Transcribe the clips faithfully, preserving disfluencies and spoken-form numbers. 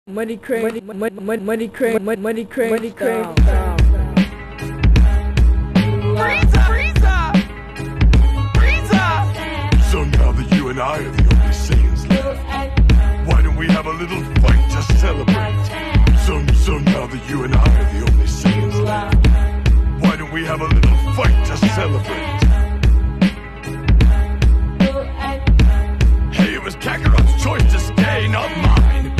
Money crane, money, money, money crane, money, money crane, money crane. Frieza! Frieza! Frieza! So now that you and I are the only Saiyans left, why don't we have a little fight to celebrate? So, so now that you and I are the only Saiyans left, why don't we have a little fight to celebrate? Hey, it was Kakarot's choice to stay, not mine.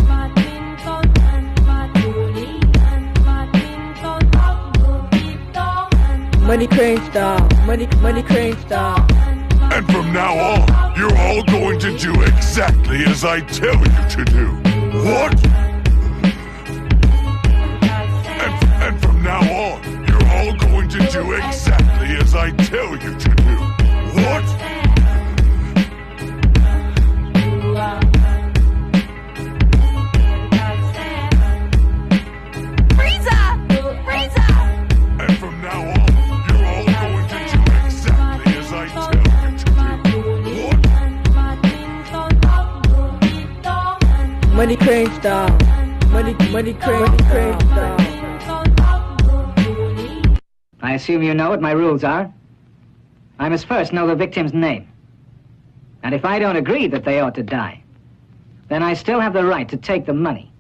Money crane style, money, money crane style. And from now on, you're all going to do exactly as I tell you to do. What? And, and from now on, you're all going to do exactly as I tell you to do. What? And from now on, you're all going to do exactly as I tell you to do. What? Money crane style, money, money crane, money crane style. I assume you know what my rules are. I must first know the victim's name. And if I don't agree that they ought to die, then I still have the right to take the money.